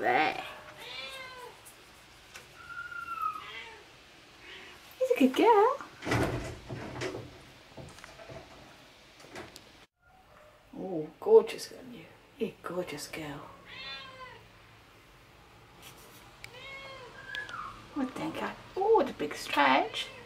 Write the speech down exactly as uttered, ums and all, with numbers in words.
There. He's a good girl. Oh, gorgeous girl, you. You're a gorgeous girl. I think I, oh, the big stretch.